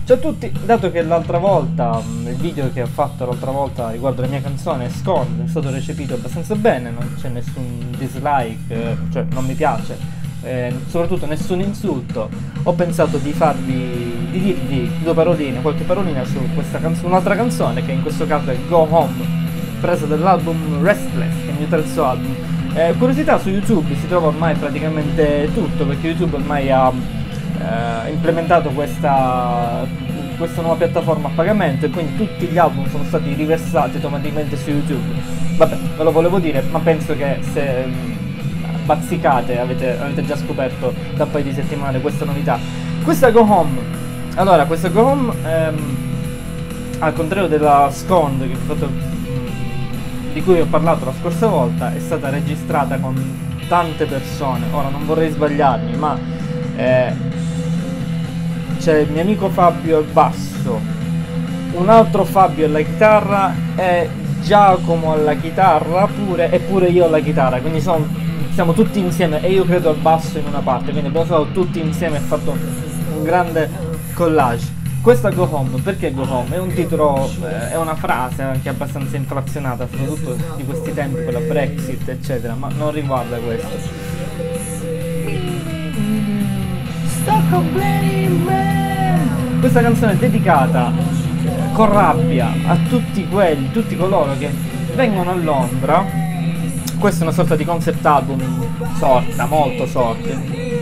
Ciao a tutti, dato che l'altra volta, il video che ho fatto l'altra volta riguardo la mia canzone Scorn è stato recepito abbastanza bene, non c'è nessun dislike, cioè non mi piace, soprattutto nessun insulto, ho pensato di dirvi due paroline, qualche parolina su questa canzone, un'altra canzone che in questo caso è Go Home, presa dall'album Restless, che è il mio terzo album. Curiosità, su YouTube si trova ormai praticamente tutto, perché YouTube ormai ha implementato questa nuova piattaforma a pagamento e quindi tutti gli album sono stati riversati automaticamente su YouTube. Vabbè, ve lo volevo dire, ma penso che se bazzicate avete già scoperto da un paio di settimane questa novità. Questa Go Home, allora questa Go Home al contrario della Scorn di cui ho parlato la scorsa volta, è stata registrata con tante persone. Ora non vorrei sbagliarmi, ma c'è il mio amico Fabio al basso, un altro Fabio alla chitarra e Giacomo alla chitarra e pure io alla chitarra, quindi siamo tutti insieme e io credo al basso in una parte, quindi abbiamo stato tutti insieme e fatto un grande collage. Questa Go Home, perché Go Home? È un titolo, è una frase anche abbastanza inflazionata, soprattutto di questi tempi con la Brexit eccetera, ma non riguarda questo. Questa canzone è dedicata con rabbia a tutti coloro che vengono a Londra. Questa è una sorta di concept album, molto sorte,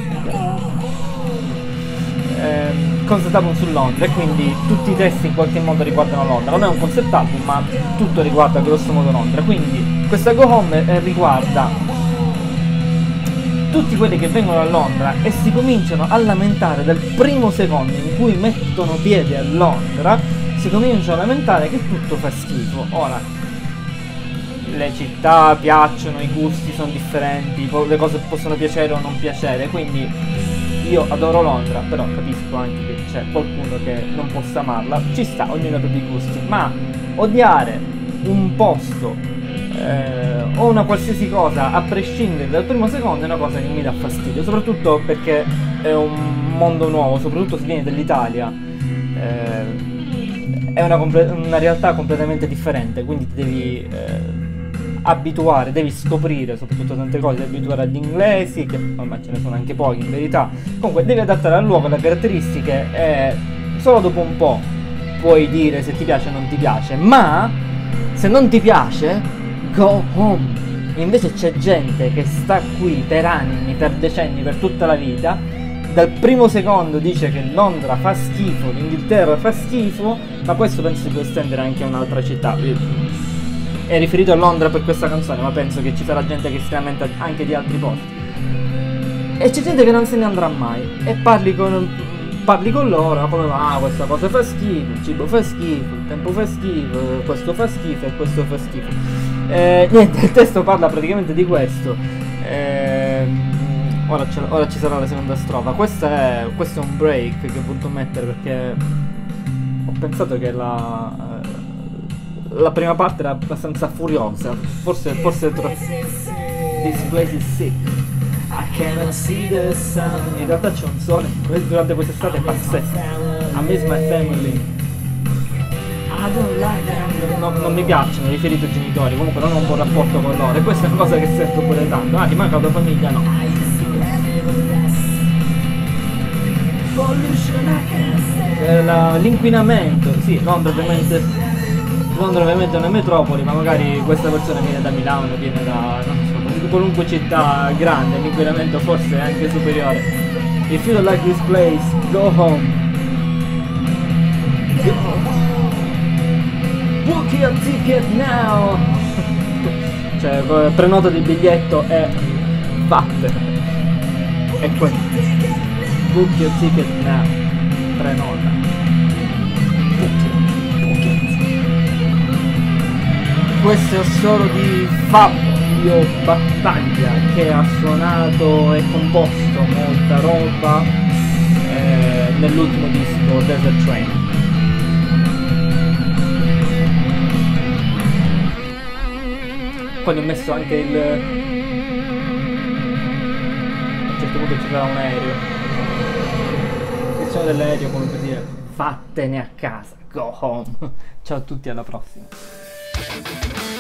concept album su Londra, e quindi tutti i testi in qualche modo riguardano Londra. Non è un concept album, ma tutto riguarda grosso modo Londra. Quindi questa Go Home riguarda tutti quelli che vengono a Londra e si cominciano a lamentare dal primo secondo in cui mettono piede a Londra, si cominciano a lamentare che tutto fa schifo. Ora, le città piacciono, i gusti sono differenti, le cose possono piacere o non piacere, quindi io adoro Londra, però capisco anche che c'è qualcuno che non possa amarla, ci sta, ognuno ha i propri gusti, ma odiare un posto o una qualsiasi cosa a prescindere dal primo secondo è una cosa che mi dà fastidio, soprattutto perché è un mondo nuovo, soprattutto se vieni dall'Italia, è una realtà completamente differente, quindi ti devi abituare, devi scoprire soprattutto tante cose, devi abituare agli inglesi, che ormai ce ne sono anche pochi in verità, comunque devi adattare al luogo, alle caratteristiche, e solo dopo un po' puoi dire se ti piace o non ti piace, ma se non ti piace go home. Invece c'è gente che sta qui per anni, per decenni, per tutta la vita, dal primo secondo dice che Londra fa schifo, l'Inghilterra fa schifo, ma questo penso si può estendere anche a un'altra città. È riferito a Londra per questa canzone, ma penso che ci sarà gente che si lamenta anche di altri posti. E c'è gente che non se ne andrà mai e parli con loro come va, questa cosa fa schifo, il cibo fa schifo, il tempo fa schifo, questo fa schifo e questo fa schifo. Niente, il testo parla praticamente di questo. Ora ci sarà la seconda strofa. Questo è un break che ho voluto mettere perché ho pensato che la prima parte era abbastanza furiosa, forse troppo. This place is sick, I cannot see the sun. In realtà c'è un sole durante quest'estate pazzesco. I miss my family. Non mi piacciono, riferito ai genitori, comunque non ho un buon rapporto con loro e questa è una cosa che sento pure tanto. Ah, ti manca la tua famiglia? No. L'inquinamento, sì, Londra ovviamente è una metropoli, ma magari questa persona viene da Milano, viene da, non so, di qualunque città grande, l'inquinamento forse è anche superiore. If you don't like this place, go home. Book your ticket now. Cioè, prenota di biglietto e vatte. E questo. Book your ticket now. Prenota. Book it. Questo è solo di Fabio Battaglia, che ha suonato e composto molta roba nell'ultimo disco Desert Train. Poi ne ho messo anche a un certo punto ci sarà un aereo, il suono dell'aereo, come per dire vattene a casa, go home. Ciao a tutti, alla prossima.